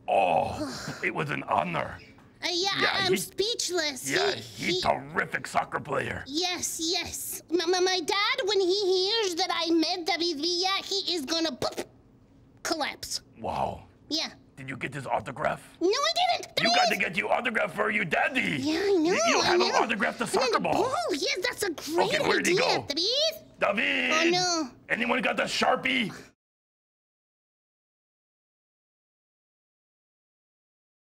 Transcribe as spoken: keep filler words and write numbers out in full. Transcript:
Oh, it was an honor. Uh, yeah, Yeah, I, I'm he- speechless. Yeah, he, he's a terrific soccer player. Yes, yes. My, my, my dad, when he hears that I met David Villa, he is gonna boop, collapse. Wow. Yeah. Did you get his autograph? No, I didn't. You got to get you autograph for your daddy. Yeah, I know. You, you I have know. him autograph the soccer ball. Oh, yes, that's a great Okay, where'd he idea, go? David. David. Oh, no. Anyone got the Sharpie?